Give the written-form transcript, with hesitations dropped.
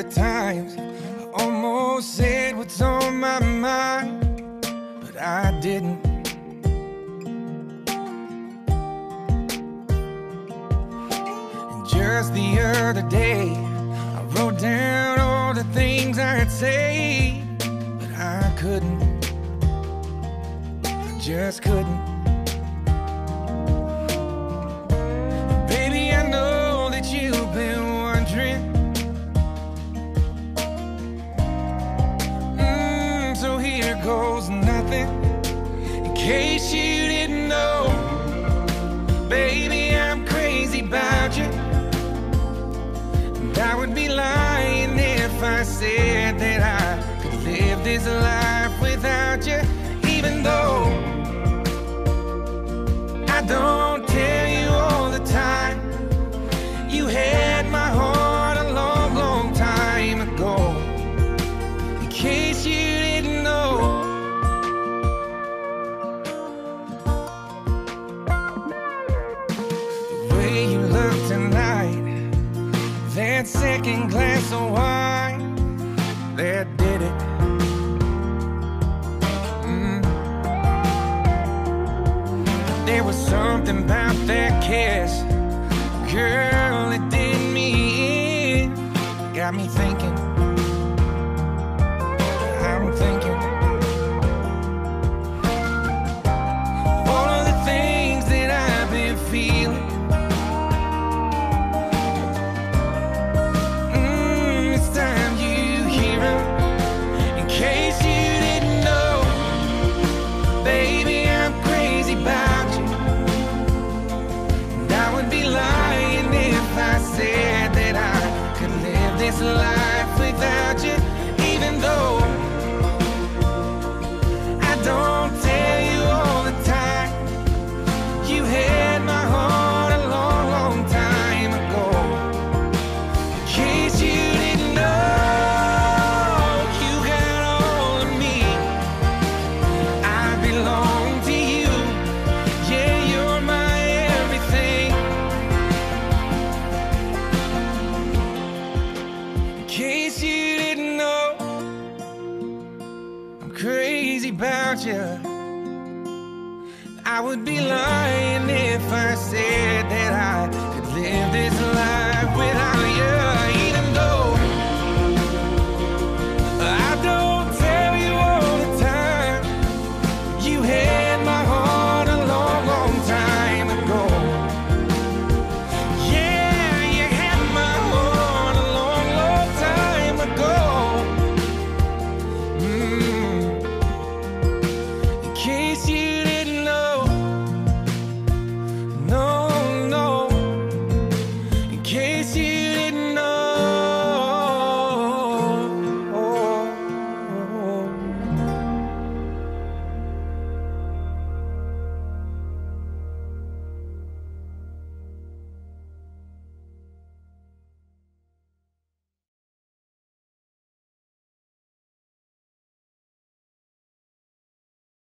the times I almost said what's on my mind, but I didn't. And just the other day, I wrote down all the things I'd say, but I couldn't. I just couldn't. Baby, I know that you've been wondering. So here goes nothing, in case you didn't know. Baby, I'm crazy about you, and I would be lying if I said that I could live this life without you. Even though I don't tell you all the time, you had my heart a long, long time ago. In case you didn't know. The way you look tonight, that second glass of wine, that did it. There was something about that kiss, girl, it did me in. Got me thinking, I'm thinking all of the things that I've been feeling. It's time you hear them, in case you didn't know. Baby, I'm crazy about you, and I would be lying if I said that I could live this life without you. Even though I don't tell you all the time, you had my heart a long, long time ago. In case you didn't know, you got all of me, I belong to you. Yeah, you're my everything. In case you didn't know, I'm crazy about you. I would be lying if I said that I could live this life without